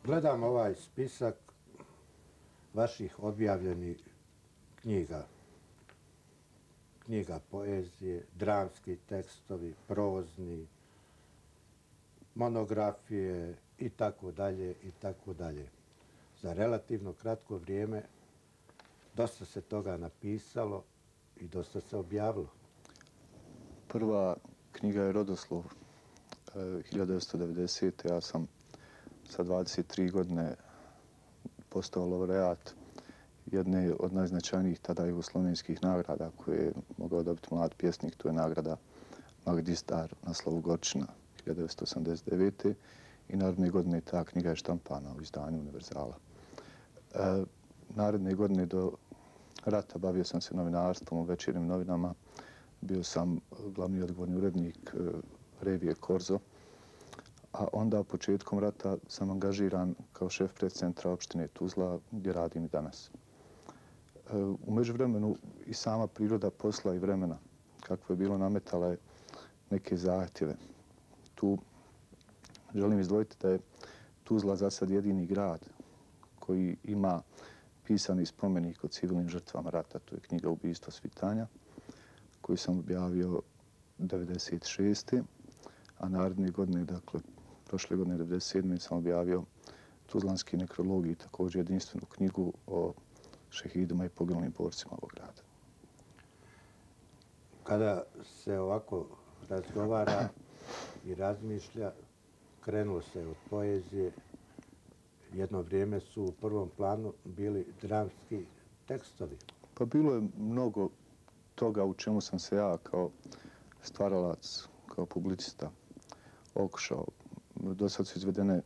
Gledam ovaj spisak vaših objavljenih knjiga. Knjiga poezije, dramski tekstovi, prozni, monografije i tako dalje i tako dalje. Za relativno kratko vrijeme dosta se toga napisalo i dosta se objavilo. Prva knjiga je Rodoslov 1990. Ja sam sa 23 godine postao laureat jedne od najznačajnijih tada jugoslovenskih nagrada koje je mogao dobiti mlad pjesnik. To je nagrada Magdistar na slovu Gorčina 1989. I naredne godine ta knjiga je štampana u izdanju Univerzala. Naredne godine do rata bavio sam se novinarstvom u Večernjim novinama. Bio sam glavni odgovorni urednik revije Korzo. A onda početkom rata sam angažiran kao šef predcentra opštine Tuzla gdje radim i danas. U međuvremenu i sama priroda posla i vremena kakvo je bilo nametala je neke zahtjeve. Tu želim izdvojiti da je Tuzla za sad jedini grad koji ima pisani spomenik o civilnim žrtvama rata. To je knjiga Ubistvo svitanja koju sam objavio 1996. A naredne godine, dakle prošle godine 1997. sam objavio Tuzlanski nekrologij, također jedinstvenu knjigu o šehidima i poginulim borcima ovog grada. Kada se ovako razgovara i razmišlja, krenulo se od poezije. Jedno vrijeme su u prvom planu bili dramski tekstovi. Pa bilo je mnogo toga u čemu sam se ja kao stvaralac, kao publicista okušao. Do sad su izvedena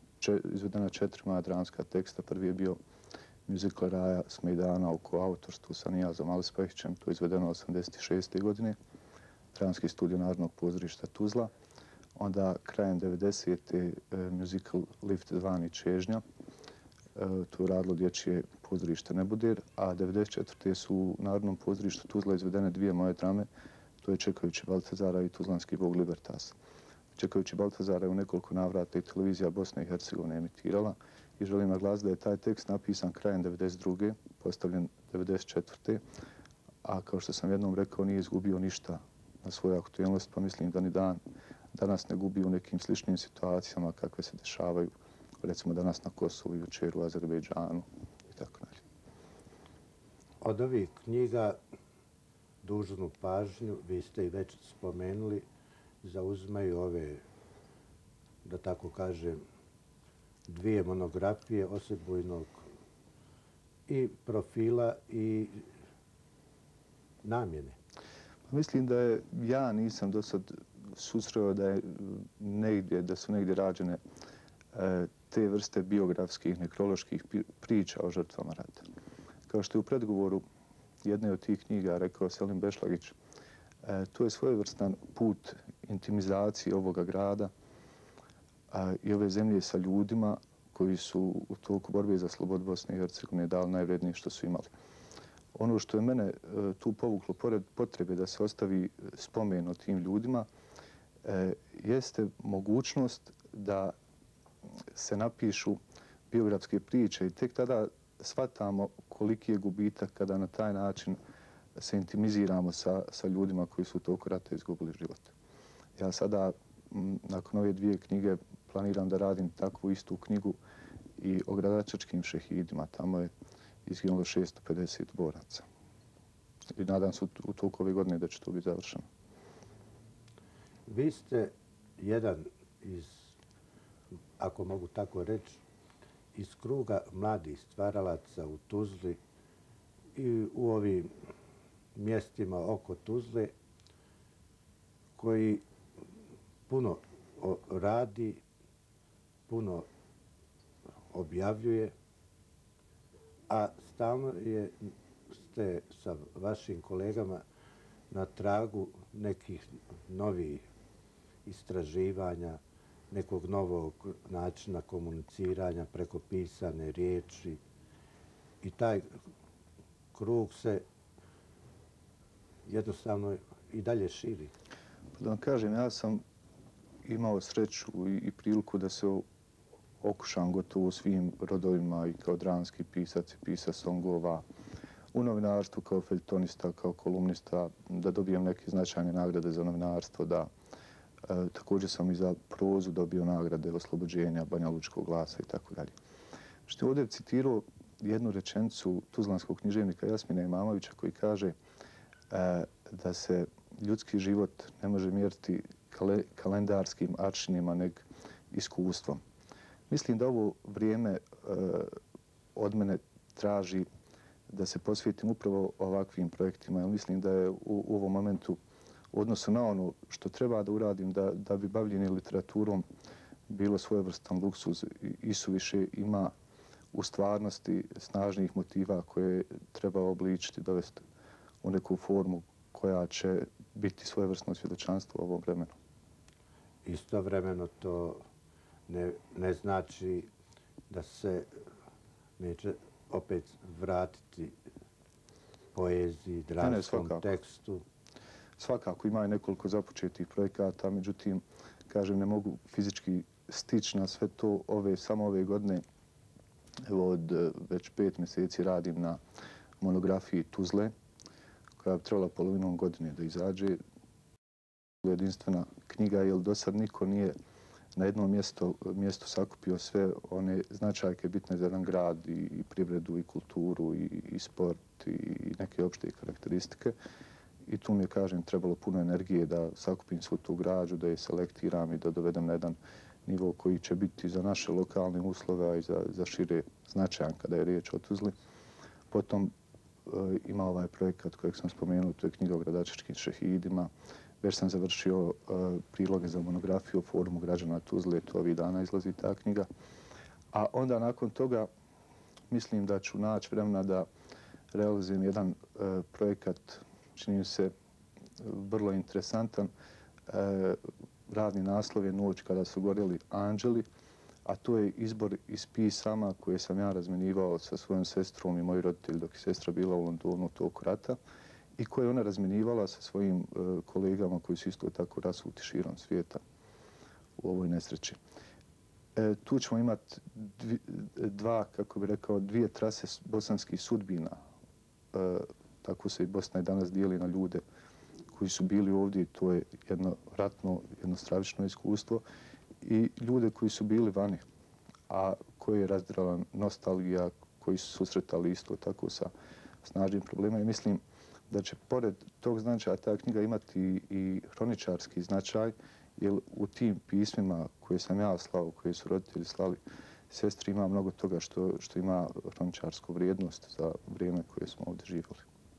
4 moja dramska teksta. Prvi je bio muzikal Raja Smejdana u koautorstvu sa Nijazom Alespahićem. To je izvedeno 1986. godine. Dramski studio Narodnog pozorišta Tuzla. Onda krajem 90. muzikal Lift zvani Čežnja. To je radilo dječje pozorište Nebuder. A 94. su u Narodnom pozorištu Tuzla izvedene 2 moje drame. To je Čekajući Baltazara i Tuzlanski bog Libertas. Čekajući Baltazara je u nekoliko navrata i televizija Bosne i Hercegovine emitirala i želim naglasiti da je taj tekst napisan krajem 92. postavljen 94. A kao što sam jednom rekao, nije izgubio ništa na svoju aktualnost, pa mislim da ni danas ne gubi u nekim sličnim situacijama kakve se dešavaju, recimo danas na Kosovu, jučer u Azerbejdžanu i tako dalje. Od ovih knjiga dužnu pažnju, vi ste i već spomenuli, zauzimaju ove, da tako kažem, 2 monografije Osebujnog i profila i namjene. Mislim da ja nisam do sad susreo da su negdje rađene te vrste biografskih, nekroloških priča o žrtvama rata. Kao što je u predgovoru jedne od tih knjiga rekao Selim Bešlagić, to je svojevrstan put intimizacije ovoga grada i ove zemlje sa ljudima koji su u toku borbe za slobodu Bosne i Hercegovine dali najvrednije što su imali. Ono što je mene tu povuklo pored potrebe da se ostavi spomen o tim ljudima jeste mogućnost da se napišu biografske priče i tek tada shvatamo koliki je gubitak kada na taj način se intimiziramo sa ljudima koji su u toku rata izgubili život. Ja sada, nakon ove 2 knjige, planiram da radim takvu istu knjigu i o gradačačkim šehidima. Tamo je izginulo 650 boraca. I nadam se u toku ove godine da će to biti završeno. Vi ste jedan iz, ako mogu tako reći, iz kruga mladih stvaralaca u Tuzli i u ovim mjestima oko Tuzle koji puno radi, puno objavljuje, a stalno ste sa vašim kolegama na tragu nekih novih istraživanja, nekog novog načina komuniciranja preko pisane riječi i taj krug se jednostavno i dalje širi. Da vam kažem, ja sam imao sreću i priliku da se okušan gotovo u svim rodovima i kao dramski pisac i pisac songova, u novinarstvu kao feljtonista, kao kolumnista, da dobijem neke značajne nagrade za novinarstvo, da također sam i za prozu dobio nagrade Oslobođenja, Banja Lučkog glasa i tako dalje. Što je ovdje citirao jednu rečenicu tuzlanskog književnika Jasmina Imamovića koji kaže da se ljudski život ne može mjeriti kalendarskim aršinima nego iskustvom. Mislim da ovo vrijeme od mene traži da se posvetim upravo ovakvim projektima. Jer mislim da je u ovom momentu u odnosu na ono što treba da uradim da bi bavljenje literaturom bilo svojevrstan luksuz i suviše ima u stvarnosti snažnih motiva koje treba obličiti, dovesti u neku formu koja će biti svojevrsno svjedočanstvo u ovom vremenu. Istovremeno to ne znači da se neće opet vratiti poeziji, dramskom tekstu. Svakako ima i nekoliko započetih projekata, međutim, kažem, ne mogu fizički stići na sve to samo ove godine. Evo, od već 5 mjeseci radim na monografiji Tuzle, koja bi trebala polovinom godine da izađe. Jedinstvena knjiga, jer do sad niko nije na jednom mjestu sakupio sve one značajke bitne za jedan grad i privredu i kulturu i sport i neke opšte karakteristike. I tu mi je, kažem, trebalo puno energije da sakupim svu tu građu, da je selektiram i da dovedem na jedan nivo koji će biti za naše lokalne uslove, a i za šire značajan kada je riječ o Tuzli. Potom ima ovaj projekat kojeg sam spomenuo, to je knjiga o gradačačkim šehidima. Već sam završio priloge za monografiju o forumu građana Tuzle, to ovih dana izlazi ta knjiga. A onda nakon toga mislim da ću naći vremena da realizujem jedan projekat, čini mi se vrlo interesantan. Radni naslov je Noć kada su gorjeli anđeli, a to je izbor iz pisama koje sam ja razmenjivao sa svojom sestrom i moji roditelji dok je sestra bila u Londonu toku rata i koje ona razmenjivala sa svojim kolegama koji su isto tako rasuti širom svijeta u ovoj nesreći. Tu ćemo imati dvije trase bosanskih sudbina. Tako se i Bosna i danas dijeli na ljude koji su bili ovdje, to je jedno ratno, jedno stravično iskustvo, i ljude koji su bili vani, a koji je razdirala nostalgija, koji su susretali isto tako sa snažnim problemima. I mislim da će pored tog značaja ta knjiga imati i hroničarski značaj, jer u tim pismima koje sam ja slao, koje su roditelji slali sestri, ima mnogo toga što ima hroničarsku vrijednost za vrijeme koje smo ovdje živjeli.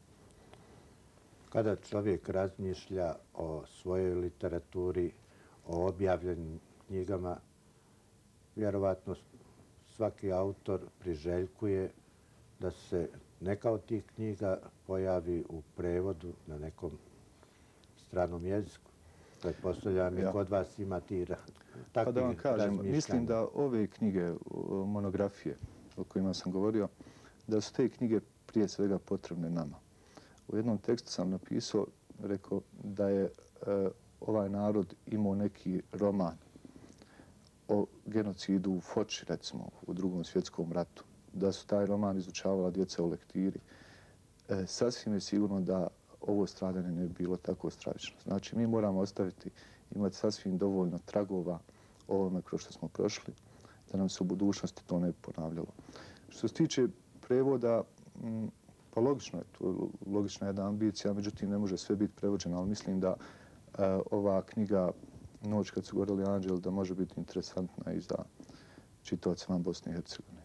Kada čovjek razmišlja o svojoj literaturi, o objavljenim knjigama, vjerovatno svaki autor priželjkuje da se neka od tih knjiga pojavi u prevodu na nekom stranom jeziku. Pretpostavljam i kod vas ima takvih razmišljanja. Da vam kažem, mislim da ove knjige, monografije o kojima sam govorio, da su te knjige prije svega potrebne nama. U jednom tekstu sam napisao, rekao da je ovaj narod imao neki roman o genocidu u Foči, recimo, u Drugom svjetskom ratu. Da su taj roman izučavala djeca u lektiri. Sasvim je sigurno da ovo stradanje ne bi bilo tako stravično. Znači, mi moramo imati sasvim dovoljno tragova ovome kroz što smo prošli, da nam se u budućnosti to ne bi ponavljalo. Što se tiče prevoda, pa logično je to, logična je jedna ambicija, međutim ne može sve biti prevođeno, ali mislim da ova knjiga Noć kad su gorjeli anđeli da može biti interesantna i za čitaoce van Bosne i Hercegovine.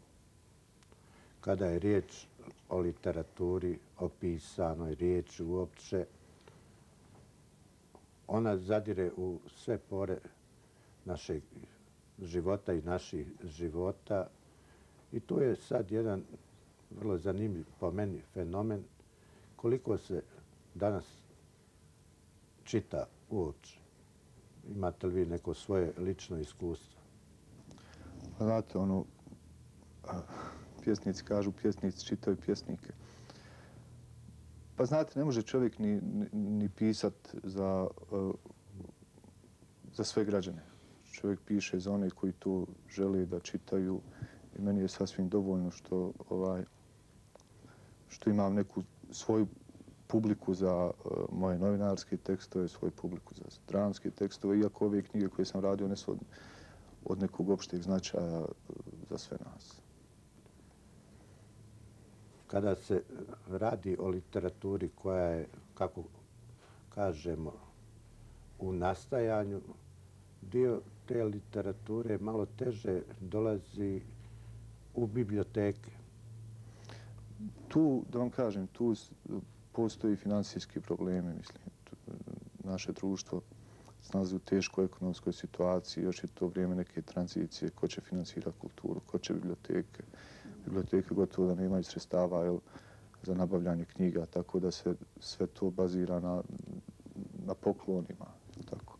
Kada je riječ o literaturi, o pisanoj riječi uopće, ona zadire u sve pore našeg života i naših života. I tu je sad jedan vrlo zanimljiv po meni fenomen koliko se danas čita uopće. Imate li vi neko svoje lično iskustvo? Znate, pjesnici kažu, pjesnici čitaju pjesnike. Pa znate, ne može čovjek ni pisat za sve građane. čovjek piše za one koji to žele da čitaju i meni je sasvim dovoljno što imam neku svoju publiku za moje novinarske tekstove, svoju publiku za dramske tekstove, iako ove knjige koje sam radio ne su od nekog opšteg značaja za sve nas. Kada se radi o literaturi koja je, kako kažemo, u nastajanju, dio te literature malo teže dolazi u biblioteke. Tu, da vam kažem, tu postoji finansijski problemi, mislim. Naše društvo se nalazi u teškoj ekonomskoj situaciji, još je to vrijeme neke tranzicije, ko će finansirati kulturu, ko će biblioteke. Biblioteke gotovo da nemaju sredstava za nabavljanje knjiga, tako da se sve to bazira na poklonima. Tako.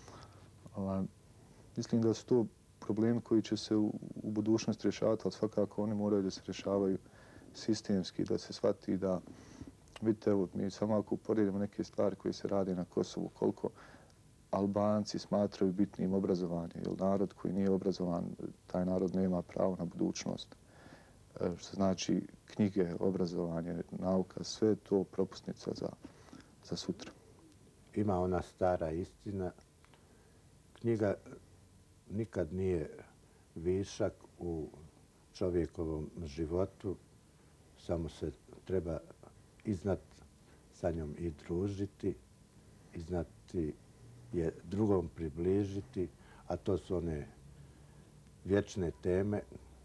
Mislim da su to problemi koji će se u budućnosti rješavati, ali svakako oni moraju da se rješavaju sistemski, da se shvati da, vidite, evo, mi samo ako uporedimo neke stvari koje se rade na Kosovu, koliko Albanci smatraju bitnim obrazovanje, jer narod koji nije obrazovan, taj narod nema pravo na budućnost. Što znači knjige, obrazovanje, nauka, sve je to propusnica za sutra. Ima ona stara istina. Knjiga nikad nije višak u čovjekovom životu, samo se treba iznad sa njom i družiti, iznati je drugom približiti, a to su one vječne teme.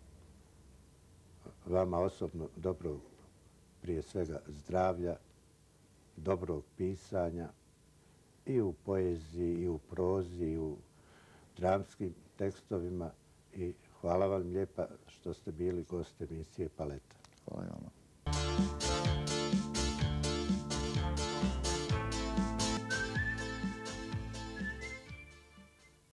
Vama osobno dobrog, prije svega zdravlja, dobrog pisanja i u poeziji, i u prozi, i u dramskim tekstovima. I hvala vam lijepa što ste bili gost emisije Paleta.